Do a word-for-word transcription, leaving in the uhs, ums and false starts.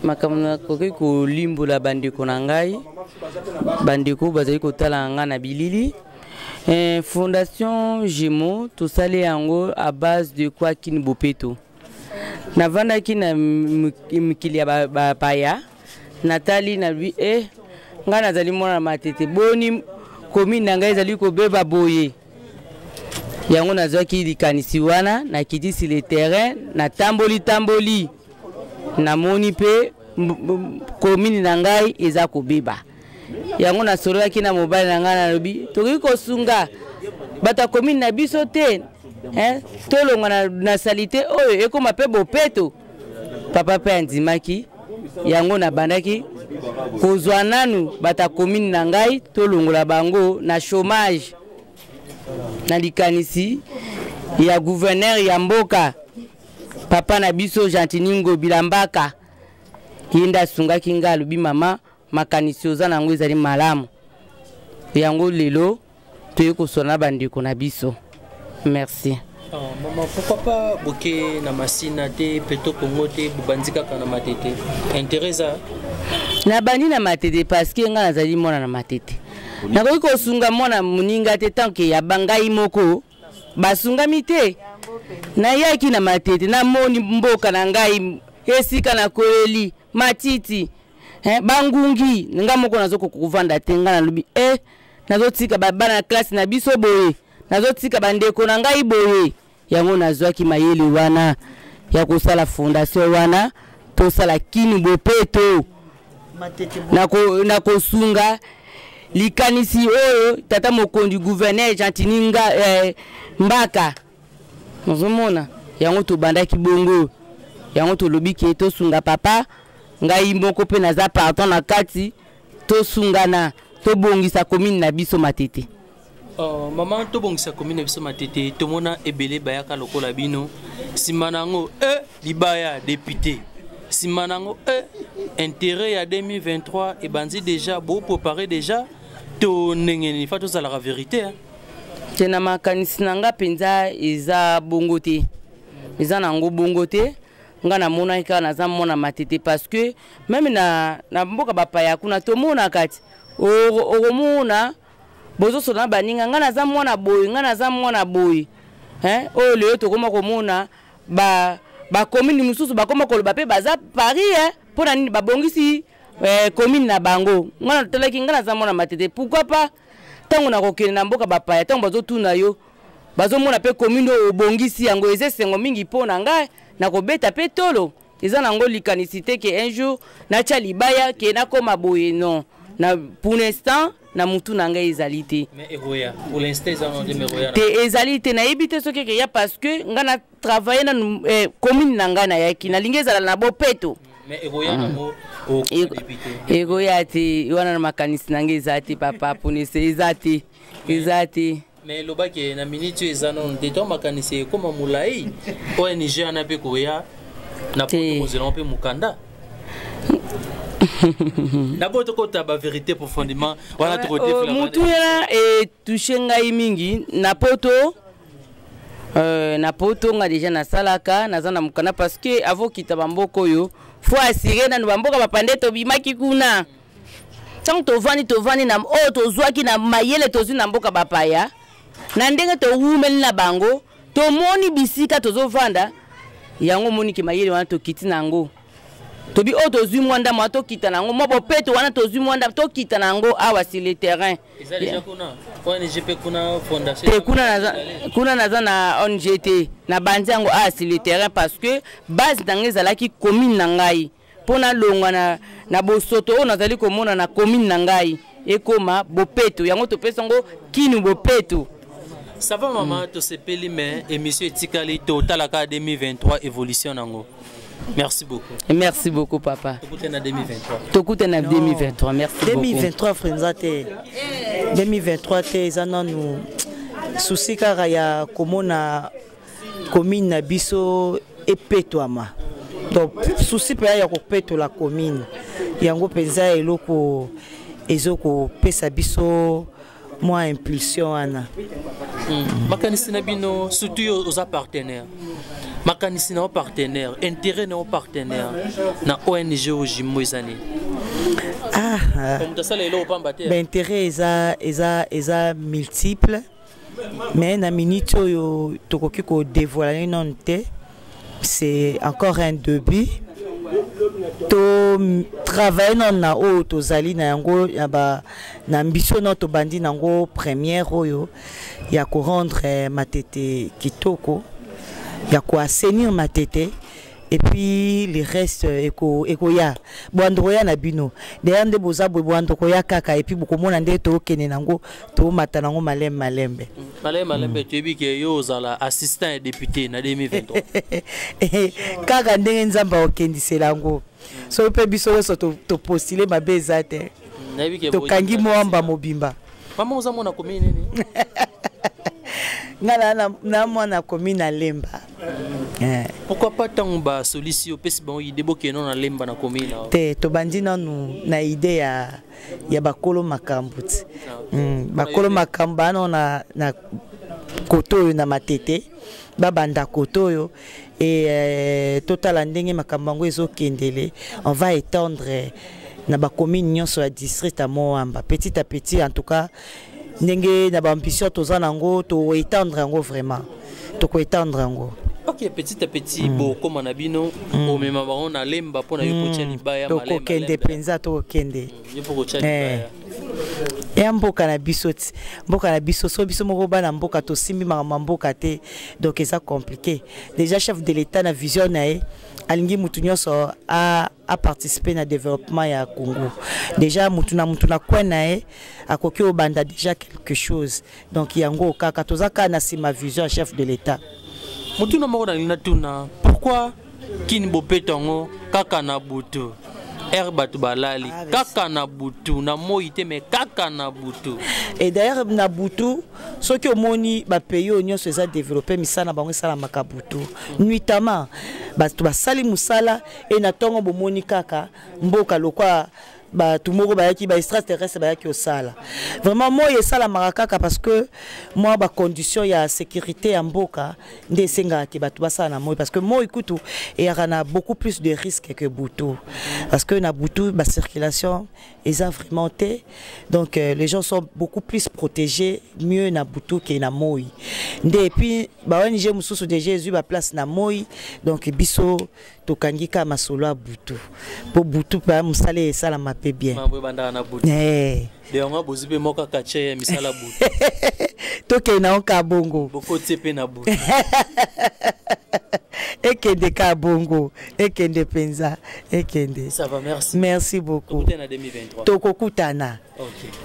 makamna koki ko limbo la bandeko na ngai bandeko bazali kotala nga na bilili eh, Fondation Gémeaux to sale yango à base de quoi kini bopeto navanda kina mikili ya ba paya Nathalie na lui eh nga nazali mona matete boni komi na ngai ezali ko beba boye yango nazwaki likanisi wana na kiti sur le terrain na tamboli tamboli na moni pe komini na ngai eza ko beba yango na solaki na mobile na ngai na lobi toki ko sunga bata komini na biso te hein tolonga na, na salite oyo ekoma pe bopeto papa pe andimaki yango na bandaki kozwa nanu bata komini na ngai tolongola bango na chômage na likanisi ya gouverneur ya mboka papa na biso Jantiningo Bilambaka yenda sungaki nga lubi mama makanisi oza nango ezali malamu yango lelo toye kosona bandeko na biso merci. Oh, maman, pourquoi pas boke na masina te peto kongo te bubandika kana matete intéressa na bandi na matete parce que nga nazali mona na matete nakoki kosunga mona muninga te tanke ya bangai moko basungami te na yaki na matete na moni mboka na ngai esika na koleli matiti eh, bangungi nga moko nazoko kuvanda te nga na lubi eh nazotika baba na classe na biso boye nazotika bandeko na ngai boye yango nazwaki mayele wana ya kosala fondation wana tosala kini bopeto nako nakosunga likanisi oyo tata mokondi gouverneur Jantininga eh, Mbaka nazomona yango tobandaki bongo yango tolobi ke tosunga papa ngai moko pe naza partant na kati tosungana tobongisa commune na biso matete. Oh, maman tobongisa commune na biso matete tomona ebele bayaka lokola bino simanango eh libaya député simanango eh intérêt ya deux mille vingt-trois et bandi déjà beau préparer déjà to nengeni fa to sala la vérité hein. Tena makanisi nanga penza eza bongo te eza nango bongo te nga na mona ka na za mona matete parce que même na na mboka bapaya kuna to mona kati o o mona bozo sona baninga nga na za mona boy nga na za mona boy hein o le to koma ko mona ba ba commune mususu ba koma ko ba pe baza Paris hein pona nini babongisi eh commune na bango nga na teleki nga na za mona matete pourquoi pas tango na kokene na mboka bapaya tango bazo tuna yo bazo mona pe commune obongisi yango eze sengo mingi pona ngai na kobeta pe tolo eza nango likanisite ke un jour na tia libaya ke na koma boye non na pour l'instant na mutu na ngai ezalité mais eroya pour l'instant ils ont de eroya te ezalité na ebité soki ke ya parce que nga na travailler na eh, commune na ngai na yaki na lingeza na bopeto mais eroya nango o député eroya te wana na makanisi na ngai ezati papa pour ne se ezati ezati mais lobaki na minute ezano de to makanisi koma mulai o Niger na pe koya na poto mozela pe mukanda d'abord to ta ba vérité profondément wana to côté flamme mutu ya et toucher ngai mingi na poto euh na poto nga déjà na salaka na zana mukana parce que avant kitaba mboko yo faut assurer na bamboka bapande to bimaki kuna tant to vani to vani na o to zwaki na mayele to zina mboka bapaya na ndenge to wumeli na bango to moni bisika to zovanda yango moni ki mayele wana to kiti nango to bi o to zwi mwanda ma to kita nango mo bopeto wana to zwi mwanda to kita nango awa sur le terrain eza déjà kuna O N G pe kuna fondation te kuna na kuna na na O N G T na banzango a sur le terrain parce que base nango ezalaki commune na ngai pona longwa na na bosoto o nazali komona na commune na ngai ekoma bopeto yango to pesango kinu bopeto. Ça va maman mm. to sepeli mais émission etikali to talaka deux mille vingt-trois évolution nango. Merci beaucoup. Merci beaucoup papa. Tokute na deux mille vingt-trois. Tokute na deux mille vingt-trois. Merci beaucoup. deux mille vingt-trois frenzate. deux mille vingt-trois te ezana nous souci kaka ya komona commune na biso epetwama. Donc souci pe ya kopeto la commune. Yango penza eloko ezoko pesa biso moi impulsion ana. Mm. Makanisi na bino surtout aux partenaires. makanisi na partenaire intérêt na partenaire na O N G o Jimo ezani ah l'intérêt eza eza eza multiple mais na minute oyo tokoki ko dévoiler non te c'est encore un début to travailler non na o to zali na yango ya ba na ambition no to bandi nango première oyo ya ko rendre matete kitoko ya ko assainir matete et puis le reste eko eko ya boandro ya na bino d'ailleurs nde boza boandro ya kaka et puis bokomona nde to kene nango to mata nango malem malembe malem malembe tu ebi ke yo zala assistant et député na deux mille vingt-trois kaka ndenge nzamba okendisela ngo so pe biso so to to postuler mabeza te to kangi moamba mobimba mama oza mona commune nini ngala na na mona commune na Lemba. Eh. Pourquoi pas tant ba solution pesi bon idée boke non na Lemba na commune te to bandi nanu na idée ya ya bakolo makambuti mm, bakolo makamba no na na koto na matete babanda koto yo et euh, total ndenge makambango ezo kendele on va étendre na ba commune nyonso ya district à Moamba petit à petit en tout cas ndenge na ba ambition toza nango to étendre ngo vraiment to ko étendre ngo. Ok, petit à petit mm. bo comme on a bino mm. au même moment on a Lemba pour na yo kocha libaya malema to ko kende penza to kende yo pour kocha libaya et mboka na biso ti mboka na biso so biso moko bana mboka to simbi mama mboka te donc c'est compliqué déjà chef de l'état na vision nae alingi mutu nyonso a a participer na développement ya Congo déjà mutu na mutu na kwena e akoki obanda déjà quelque chose donc yango kaka tozaka na sima vision chef de l'état mutu na moko na tuna pourquoi kini bopetongo kaka na butu herbat balali kaka na butu na moite me kaka na butu et d'ailleurs na butu ceux qui omoni ba pays onyo se za développer misana bango sala makabutu nuitamment ba to basali musala et na tongo bomoni kaka mboka lokwa ba tumoko ba yaki ba extraterrestre ba yaki osala vraiment moi esala marakaka parce que moi ba condition ya sécurité ya mboka nde senga ki batu basala na moi parce que moi ikutu et yana beaucoup plus de risques que Butu parce que na Butu ba circulation est vraiment té donc euh, les gens sont beaucoup plus protégés mieux na Butu que na moi et puis ba O N G mususu de Jésus ba place na moi donc biso to kangika masolo a Butu pour Butu ba musale esala ma bien. Eh. De on a bozipe moka kache misala butu. Toke na onka bongo. Boko tsepe na butu. Ekende ka bongo, ekende penza, ekende. Ça va, merci. Merci beaucoup. Tokutana deux mille vingt-trois. Tokokutana. OK.